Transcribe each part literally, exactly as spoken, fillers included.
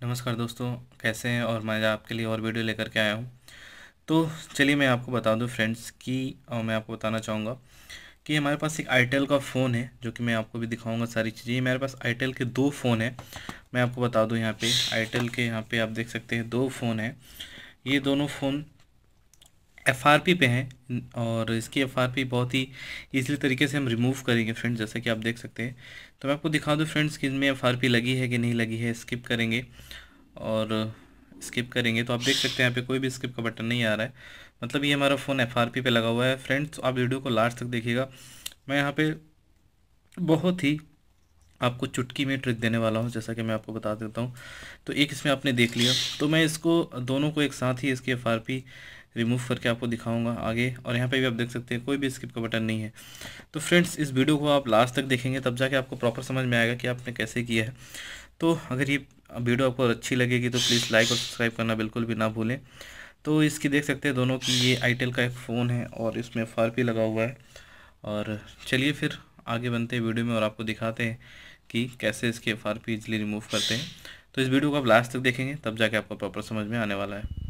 नमस्कार दोस्तों, कैसे हैं। और मैं आपके लिए और वीडियो लेकर के आया हूँ। तो चलिए मैं आपको बता दूं फ्रेंड्स कि अ, मैं आपको बताना चाहूँगा कि हमारे पास एक आईटेल का फ़ोन है, जो कि मैं आपको भी दिखाऊंगा सारी चीज़ें। ये मेरे पास आईटेल के दो फ़ोन हैं। मैं आपको बता दूं, यहाँ पे आईटेल के यहाँ पे आप देख सकते हैं दो फ़ोन हैं। ये दोनों फ़ोन एफ आर पी पे हैं और इसकी एफ आर पी बहुत ही ईजिली तरीके से हम रिमूव करेंगे फ्रेंड्स, जैसा कि आप देख सकते हैं। तो मैं आपको दिखा दूं फ्रेंड्स कि इनमें एफ आर पी लगी है कि नहीं लगी है। स्किप करेंगे और स्किप करेंगे तो आप देख सकते हैं यहाँ पे कोई भी स्किप का बटन नहीं आ रहा है, मतलब ये हमारा फ़ोन एफ आर पी पे लगा हुआ है। फ्रेंड्स, आप वीडियो को लास्ट तक देखिएगा। मैं यहाँ पे बहुत ही आपको चुटकी में ट्रिक देने वाला हूँ, जैसा कि मैं आपको बता देता हूँ। तो एक इसमें आपने देख लिया, तो मैं इसको दोनों को एक साथ ही इसकी एफ आर पी रिमूव करके आपको दिखाऊंगा आगे। और यहाँ पे भी आप देख सकते हैं कोई भी स्किप का बटन नहीं है। तो फ्रेंड्स, इस वीडियो को आप लास्ट तक देखेंगे तब जाके आपको प्रॉपर समझ में आएगा कि आपने कैसे किया है। तो अगर ये वीडियो आपको अच्छी लगेगी तो प्लीज़ लाइक और सब्सक्राइब करना बिल्कुल भी ना भूलें। तो इसकी देख सकते हैं दोनों की, ये आईटेल का एक फ़ोन है और इसमें एफ आर पी लगा हुआ है। और चलिए फिर आगे बनते हैं वीडियो में और आपको दिखाते हैं कि कैसे इसकी F R P easily remove करते हैं। तो इस वीडियो को आप लास्ट तक देखेंगे तब जाके आपको प्रॉपर समझ में आने वाला है।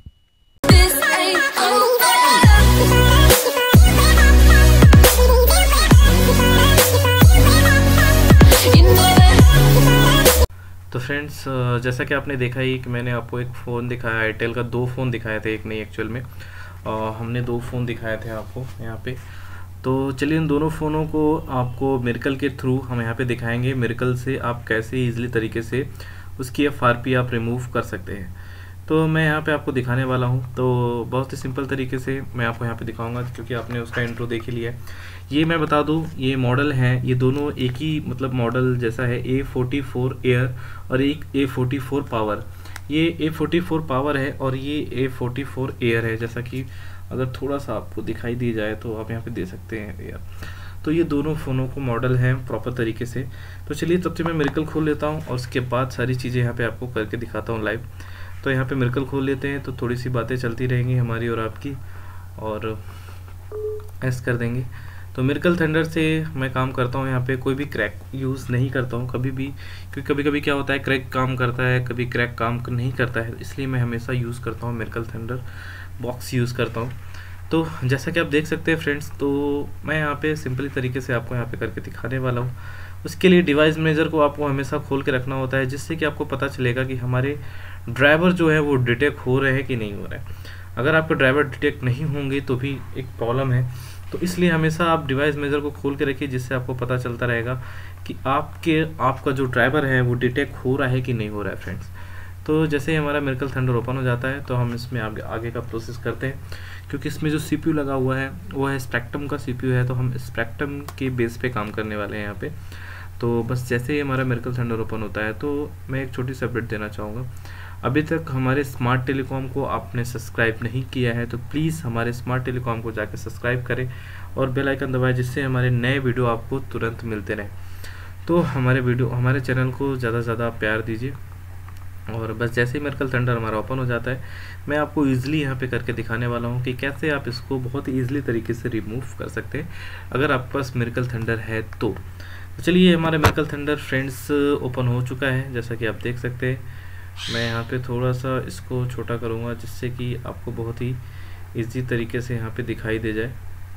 तो फ्रेंड्स, जैसा कि आपने देखा ही कि मैंने आपको एक फ़ोन दिखाया, आईटेल का दो फ़ोन दिखाए थे, एक नहीं एक्चुअल में आ, हमने दो फ़ोन दिखाए थे आपको यहाँ पे। तो चलिए इन दोनों फ़ोनों को आपको मिरेकल के थ्रू हम यहाँ पे दिखाएंगे। मिरेकल से आप कैसे इजीली तरीके से उसकी एफ आर पी आप रिमूव कर सकते हैं, तो मैं यहाँ पे आपको दिखाने वाला हूँ। तो बहुत ही सिंपल तरीके से मैं आपको यहाँ पे दिखाऊंगा, क्योंकि आपने उसका इंट्रो देख ही लिया है। ये मैं बता दूँ, ये मॉडल है, ये दोनों एक ही मतलब मॉडल जैसा है, ए फोर्टी फोर एयर और एक ए फोर्टी फोर पावर। ये ए फोर्टी फोर पावर है और ये ए फोर्टी फोर एयर है। जैसा कि अगर थोड़ा सा आपको दिखाई दी जाए तो आप यहाँ पे दे सकते हैं एयर। तो ये दोनों फ़ोनों को मॉडल हैं प्रॉपर तरीके से। तो चलिए तब से मैं मिरेकल खोल लेता हूँ और उसके बाद सारी चीज़ें यहाँ पे आपको करके दिखाता हूँ लाइव। तो यहाँ पे मिरेकल खोल लेते हैं, तो थोड़ी सी बातें चलती रहेंगी हमारी और आपकी, और ऐसा कर देंगे। तो मिरेकल थंडर से मैं काम करता हूँ, यहाँ पे कोई भी क्रैक यूज़ नहीं करता हूँ कभी भी, क्योंकि कभी कभी क्या होता है क्रैक काम करता है, कभी क्रैक काम नहीं करता है, इसलिए मैं हमेशा यूज़ करता हूँ मिरेकल थंडर बॉक्स यूज़ करता हूँ। तो जैसा कि आप देख सकते हैं फ्रेंड्स, तो मैं यहाँ पे सिंपली तरीके से आपको यहाँ पे करके दिखाने वाला हूँ। उसके लिए डिवाइस मैनेजर को आपको हमेशा खोल के रखना होता है, जिससे कि आपको पता चलेगा कि हमारे ड्राइवर जो है वो डिटेक्ट हो रहे हैं कि नहीं हो रहे हैं। अगर आपके ड्राइवर डिटेक्ट नहीं होंगे तो भी एक प्रॉब्लम है। तो इसलिए हमेशा आप डिवाइस मैनेजर को खोल के रखिए, जिससे आपको पता चलता रहेगा कि आपके आपका जो ड्राइवर है वो डिटेक्ट हो रहा है कि नहीं हो रहा है फ्रेंड्स। तो जैसे ही हमारा मिरेकल थंडर ओपन हो जाता है तो हम इसमें आगे आगे का प्रोसेस करते हैं, क्योंकि इसमें जो सीपीयू लगा हुआ है वो है स्पेक्ट्रम का सीपीयू है। तो हम स्पेक्ट्रम के बेस पे काम करने वाले हैं यहाँ पे। तो बस जैसे ही हमारा मिरेकल थंडर ओपन होता है तो मैं एक छोटी सी अपडेट देना चाहूँगा। अभी तक हमारे स्मार्ट टेलीकॉम को आपने सब्सक्राइब नहीं किया है तो प्लीज़ हमारे स्मार्ट टेलीकॉम को जाकर सब्सक्राइब करें और बेल आइकन दबाएं, जिससे हमारे नए वीडियो आपको तुरंत मिलते रहें। तो हमारे वीडियो हमारे चैनल को ज़्यादा से ज़्यादा प्यार दीजिए। और बस जैसे ही मिरेकल थंडर हमारा ओपन हो जाता है, मैं आपको ईजिली यहाँ पे करके दिखाने वाला हूँ कि कैसे आप इसको बहुत ही ईजिली तरीके से रिमूव कर सकते हैं अगर आपके पास मिरेकल थंडर है तो। तो चलिए, हमारा मिरेकल थंडर फ्रेंड्स ओपन हो चुका है, जैसा कि आप देख सकते हैं। मैं यहाँ पे थोड़ा सा इसको छोटा करूँगा, जिससे कि आपको बहुत ही ईजी तरीके से यहाँ पे दिखाई दे जाए।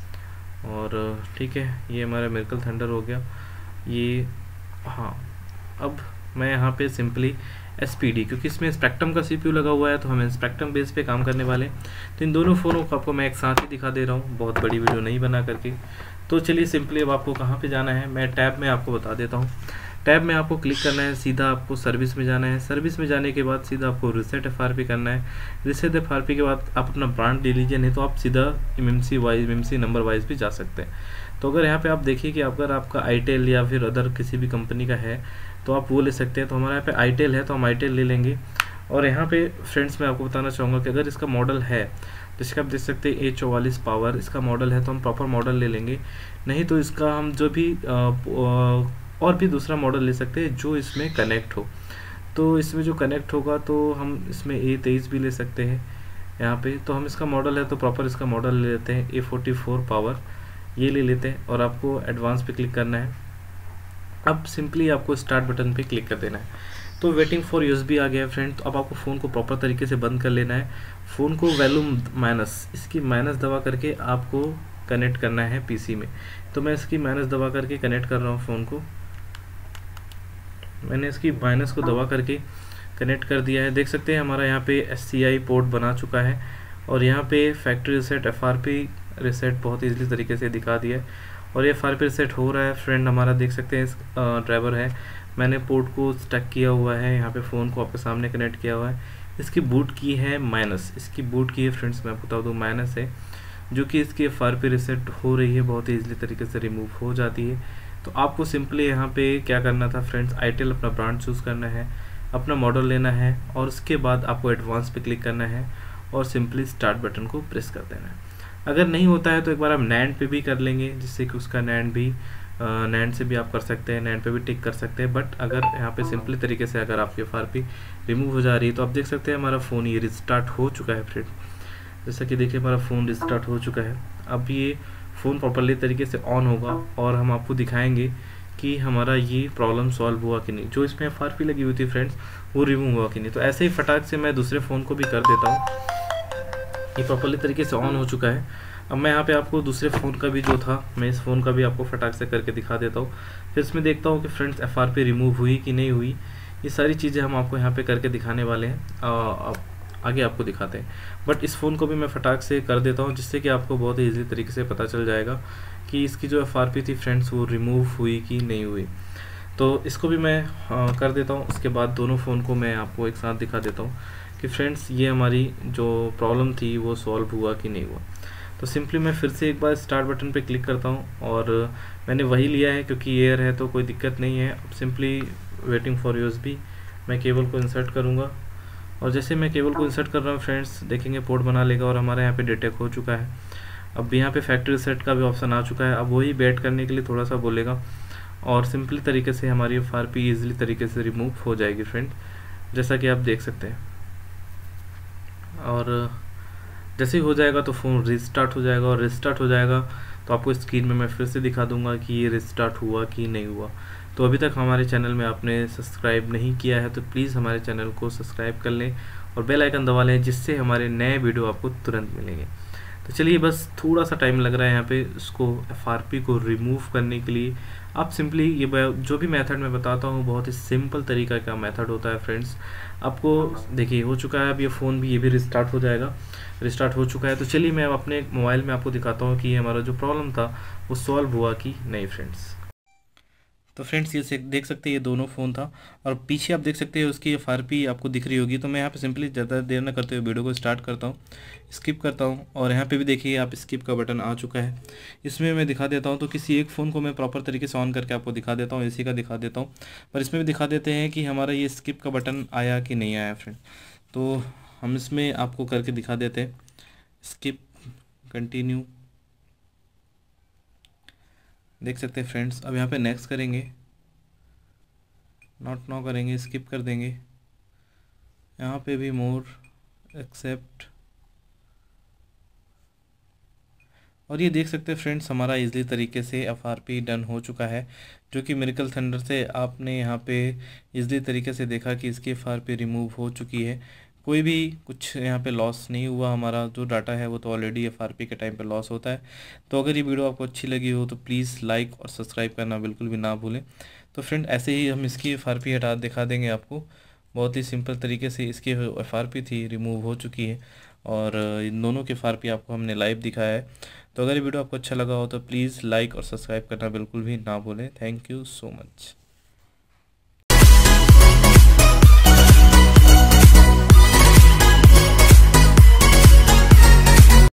और ठीक है, ये हमारा मिरेकल थंडर हो गया ये। हाँ, अब मैं यहाँ पे सिंपली एस पी डी, क्योंकि इसमें स्पेक्ट्रम का सीपीयू लगा हुआ है तो हम स्पेक्ट्रम बेस पे काम करने वाले हैं। तो इन दोनों फ़ोनों को आपको मैं एक साथ ही दिखा दे रहा हूँ, बहुत बड़ी वीडियो नहीं बना करके। तो चलिए सिंपली अब आपको कहाँ पे जाना है मैं टैब में आपको बता देता हूँ। टैब में आपको क्लिक करना है, सीधा आपको सर्विस में जाना है। सर्विस में जाने के बाद सीधा आपको रिसेट एफ आर पी करना है। रिसेट एफ आर पी के बाद आप अपना ब्रांड ले लीजिए, नहीं तो आप सीधा M M C wise M M C number wise भी जा सकते हैं। तो अगर यहाँ पे आप देखिए कि अगर आपका आईटेल या फिर अदर किसी भी कंपनी का है तो आप वो ले सकते हैं। तो हमारे यहाँ पे आईटेल है तो हम आईटेल ले लेंगे। और यहाँ पे फ्रेंड्स मैं आपको बताना चाहूँगा कि अगर इसका मॉडल है, जिसका आप देख सकते हैं ए चौवालीस पावर इसका मॉडल है, तो हम प्रॉपर मॉडल ले लेंगे। नहीं तो इसका हम जो भी आ, आ, और भी दूसरा मॉडल ले सकते हैं जो इसमें कनेक्ट हो। तो इसमें जो कनेक्ट होगा तो हम इसमें ए तेईस भी ले सकते हैं यहाँ पे। तो हम इसका मॉडल है तो प्रॉपर इसका मॉडल ले लेते हैं, ए फोर्टी फोर पावर ये ले लेते हैं। और आपको एडवांस पे क्लिक करना है। अब सिंपली आपको स्टार्ट बटन पे क्लिक कर देना है। तो वेटिंग फॉर यूएसबी आ गया है फ्रेंड। तो अब आपको फ़ोन को प्रॉपर तरीके से बंद कर लेना है। फ़ोन को वॉल्यूम माइनस, इसकी माइनस दबा करके आपको कनेक्ट करना है पीसी में। तो मैं इसकी माइनस दबा करके कनेक्ट कर रहा हूँ फ़ोन को। मैंने इसकी माइनस को दबा करके कनेक्ट कर दिया है। देख सकते हैं हमारा यहाँ पे एस सी आई पोर्ट बना चुका है और यहाँ पे factory reset, F R P reset बहुत ईजिली तरीके से दिखा दिया है और ये एफ आर पी रीसेट हो रहा है फ्रेंड। हमारा देख सकते हैं इस ड्राइवर है, मैंने पोर्ट को स्टक किया हुआ है, यहाँ पे फ़ोन को आपके सामने कनेक्ट किया हुआ है। इसकी बूट की है माइनस, इसकी बूट की है फ्रेंड्स, मैं आपको बता दूँ माइनस है, जो कि इसकी एफ आर पी रीसेट हो रही है, बहुत ही ईजिली तरीके से रिमूव हो जाती है। तो आपको सिंपली यहाँ पे क्या करना था फ्रेंड्स, आईटेल अपना ब्रांड चूज़ करना है, अपना मॉडल लेना है और उसके बाद आपको एडवांस पे क्लिक करना है और सिंपली स्टार्ट बटन को प्रेस कर देना है। अगर नहीं होता है तो एक बार आप नैंड पे भी कर लेंगे, जिससे कि उसका नैंड भी नैंड से भी आप कर सकते हैं, नैंड पे भी टिक कर सकते हैं। बट अगर यहाँ पे सिंपली तरीके से अगर आपकी एफ आर पी रिमूव हो जा रही है तो आप देख सकते हैं हमारा फ़ोन ये रिस्टार्ट हो चुका है फ्रेंड। जैसा कि देखिए हमारा फ़ोन रिस्टार्ट हो चुका है। अब ये फ़ोन प्रॉपरली तरीके से ऑन होगा और हम आपको दिखाएंगे कि हमारा ये प्रॉब्लम सॉल्व हुआ कि नहीं, जो इसमें एफ आर पी लगी हुई थी फ्रेंड्स वो रिमूव हुआ कि नहीं। तो ऐसे ही फटाक से मैं दूसरे फ़ोन को भी कर देता हूँ। ये प्रॉपरली तरीके से ऑन हो चुका है। अब मैं यहाँ पे आपको दूसरे फ़ोन का भी जो था, मैं इस फ़ोन का भी आपको फटाक से करके दिखा देता हूँ। फिर इसमें देखता हूँ कि friends F R P remove हुई कि नहीं हुई। ये सारी चीज़ें हम आपको यहाँ पे करके दिखाने वाले हैं, आ, आगे आपको दिखाते हैं। बट इस फ़ोन को भी मैं फटाक से कर देता हूँ, जिससे कि आपको बहुत ही ईजी तरीके से पता चल जाएगा कि इसकी जो एफ आर पी थी फ्रेंड्स वो रिमूव हुई कि नहीं हुई। तो इसको भी मैं आ, कर देता हूँ। उसके बाद दोनों फ़ोन को मैं आपको एक साथ दिखा देता हूँ कि फ्रेंड्स ये हमारी जो प्रॉब्लम थी वो सॉल्व हुआ कि नहीं हुआ। तो सिंपली मैं फिर से एक बार स्टार्ट बटन पे क्लिक करता हूँ और मैंने वही लिया है क्योंकि एयर है तो कोई दिक्कत नहीं है। अब सिंपली वेटिंग फॉर यूएसबी, मैं केबल को इंसर्ट करूँगा और जैसे मैं केबल को इंसर्ट कर रहा हूँ फ्रेंड्स देखेंगे पोर्ट बना लेगा और हमारे यहाँ पे डिटेक्ट हो चुका है। अब यहाँ पे फैक्ट्री रीसेट का भी ऑप्शन आ चुका है। अब वही बैट करने के लिए थोड़ा सा बोलेगा और सिंपली तरीके से हमारी एफ आर पी ईजिली तरीके से रिमूव हो जाएगी फ्रेंड, जैसा कि आप देख सकते हैं। और जैसे ही हो जाएगा तो फ़ोन रिस्टार्ट हो जाएगा और रिस्टार्ट हो जाएगा तो आपको स्क्रीन में मैं फिर से दिखा दूंगा कि ये रिस्टार्ट हुआ कि नहीं हुआ। तो अभी तक हमारे चैनल में आपने सब्सक्राइब नहीं किया है तो प्लीज़ हमारे चैनल को सब्सक्राइब कर लें और बेल आइकन दबा लें, जिससे हमारे नए वीडियो आपको तुरंत मिलेंगे। तो चलिए, बस थोड़ा सा टाइम लग रहा है यहाँ पे इसको एफ आर पी को रिमूव करने के लिए। आप सिंपली ये जो भी मेथड मैं बताता हूँ बहुत ही सिंपल तरीका का मेथड होता है फ्रेंड्स। आपको देखिए हो चुका है, अब ये फ़ोन भी ये भी रिस्टार्ट हो जाएगा, रिस्टार्ट हो चुका है। तो चलिए मैं अपने मोबाइल में आपको दिखाता हूँ कि ये हमारा जो प्रॉब्लम था वो सॉल्व हुआ कि नहीं फ्रेंड्स। तो फ्रेंड्स ये देख सकते हैं ये दोनों फ़ोन था और पीछे आप देख सकते हैं उसकी एफ आर पी आपको दिख रही होगी। तो मैं यहाँ पे सिंपली ज़्यादा देर ना करते हुए वीडियो को स्टार्ट करता हूँ, स्किप करता हूँ और यहाँ पे भी देखिए आप स्किप का बटन आ चुका है। इसमें मैं दिखा देता हूँ, तो किसी एक फ़ोन को मैं प्रॉपर तरीके से ऑन करके आपको दिखा देता हूँ, इसी का दिखा देता हूँ। पर इसमें भी दिखा देते हैं कि हमारा ये स्किप का बटन आया कि नहीं आया फ्रेंड। तो हम इसमें आपको करके दिखा देते हैं, स्किप, कंटिन्यू, देख सकते हैं फ्रेंड्स। अब यहाँ पे नेक्स्ट करेंगे, नॉट नाउ करेंगे, स्किप कर देंगे, यहाँ पे भी मोर, एक्सेप्ट, और ये देख सकते हैं फ्रेंड्स हमारा इजली तरीके से एफ आर पी डन हो चुका है, जो कि मिरेकल थंडर से आपने यहाँ पे इजली तरीके से देखा कि इसकी एफ आर पी रिमूव हो चुकी है। कोई भी कुछ यहाँ पे लॉस नहीं हुआ, हमारा जो डाटा है वो तो ऑलरेडी एफ आर पी के टाइम पे लॉस होता है। तो अगर ये वीडियो आपको अच्छी लगी हो तो प्लीज़ लाइक और सब्सक्राइब करना बिल्कुल भी ना भूलें। तो फ्रेंड ऐसे ही हम इसकी एफ आर पी हटा दिखा देंगे आपको, बहुत ही सिंपल तरीके से इसकी एफ आर पी थी रिमूव हो चुकी है और इन दोनों के एफ आर पी आपको हमने लाइव दिखाया है। तो अगर ये वीडियो आपको अच्छा लगा हो तो प्लीज़ लाइक और सब्सक्राइब करना बिल्कुल भी ना भूलें। Thank you so much.